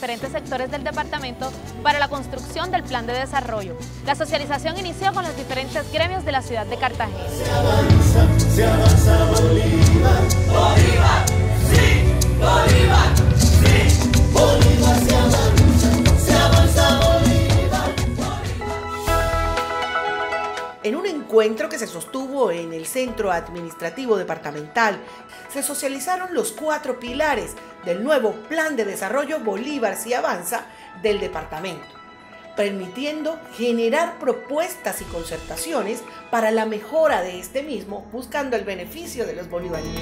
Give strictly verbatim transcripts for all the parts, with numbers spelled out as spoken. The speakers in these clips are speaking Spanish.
diferentes sectores del departamento para la construcción del plan de desarrollo. La socialización inició con los diferentes gremios de la ciudad de Cartagena. Se avanza, se avanza Bolívar. Bolívar, sí, Bolívar, sí, Bolívar se avanza, se avanza Bolívar, Bolívar. En un encuentro que se sostuvo en el Centro Administrativo Departamental, se socializaron los cuatro pilares del nuevo Plan de Desarrollo Bolívar se avanza del departamento, permitiendo generar propuestas y concertaciones para la mejora de este mismo, buscando el beneficio de los bolivarianos.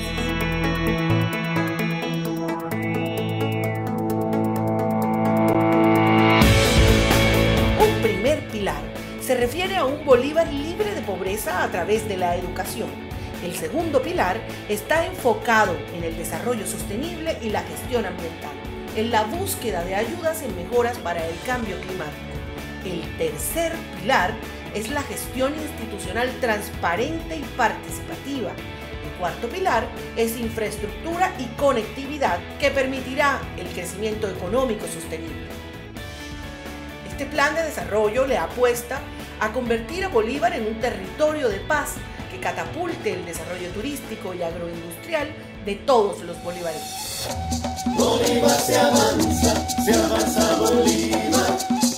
Un primer pilar se refiere a un Bolívar libre de pobreza a través de la educación. El segundo pilar está enfocado en el desarrollo sostenible y la gestión ambiental, en la búsqueda de ayudas en mejoras para el cambio climático. El tercer pilar es la gestión institucional transparente y participativa. El cuarto pilar es infraestructura y conectividad que permitirá el crecimiento económico sostenible. Este plan de desarrollo le apuesta a convertir a Bolívar en un territorio de paz que catapulte el desarrollo turístico y agroindustrial de todos los bolivarianos. Bolívar se avanza, se avanza Bolívar.